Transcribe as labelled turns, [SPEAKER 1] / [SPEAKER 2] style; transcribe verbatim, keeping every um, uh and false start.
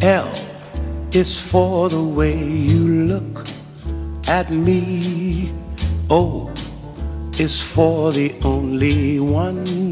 [SPEAKER 1] L is for the way you look at me. O is for the only one